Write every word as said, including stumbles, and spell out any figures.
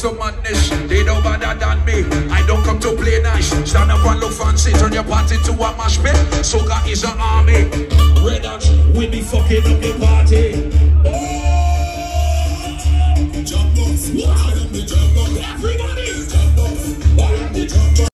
some madness. They know better than me. I don't come to play nice. Stand up and look fancy. Turn your party to a mash pit. Soca is an army. Red Ox, we be fucking up your party. Jump off. I am the jump off. Everybody. Jump off. I am the jump off.